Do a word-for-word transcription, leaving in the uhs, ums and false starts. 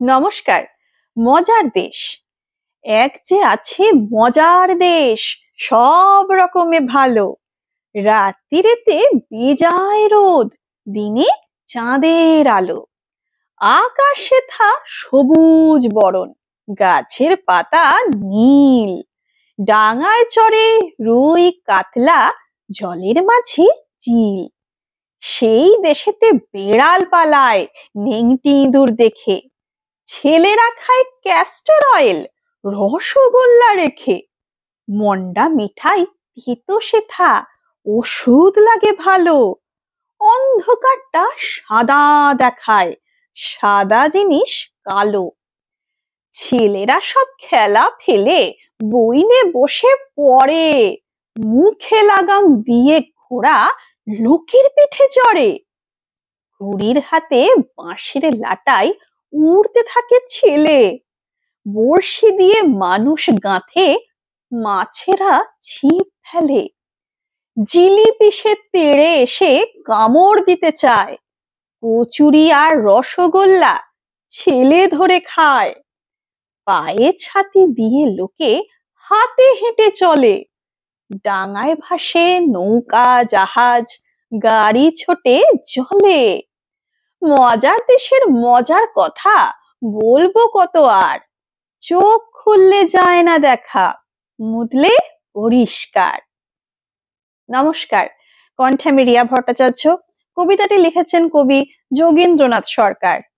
নমস্কার। মজার দেশ। এক যে আছে মজার দেশ, সব রকমে ভালো। রাত্রিরেতে বেজায় রোদ, দিনে চাঁদের আলো। আকাশে থা সবুজ বরণ, গাছের পাতা নীল। ডাঙায় চড়ে রুই কাতলা, জলের মাঝে চিল। সেই দেশেতে বেড়াল পালায় নেংটি ইঁদুর দেখে। ছেলেরা খায় ক্যাস্টর অয়েল রসগোল্লা রেখে। মন্ডা মিঠাই তেতো সেথা, ওষুধ লাগে ভালো। অন্ধকারটা সাদা দেখায়, সাদা জিনিস কালো। ছেলেরা সব খেলা ফেলে বই নিয়ে বসে পড়ে। মুখে লাগাম দিয়ে ঘোড়া লোকের পিঠে চড়ে। বুড়ির হাতে বাঁশের লাটাই উড়তে থাকে ছেলে। বড়শি দিয়ে মানুষ গাঁথে, মাছেরা ছিপ ফেলে। জিলিপি সে তেড়ে এসে কামড় দিতে চায়। কচুরি আর রসগোল্লা ছেলে ধরে খায়। পায়ে ছাতি দিয়ে লোকে হাতে হেঁটে চলে। ডাঙায় ভাসে নৌকা জাহাজ, গাড়ি ছোটে জলে। মজার দেশের মজার কথা বলবো কত আর, চোখ খুললে যায় না দেখা, মুতলে পরিষ্কার। নমস্কার, কণ্ঠে আমি রিয়া ভট্টাচার্য। কবিতাটি লিখেছেন কবি যোগীন্দ্রনাথ সরকার।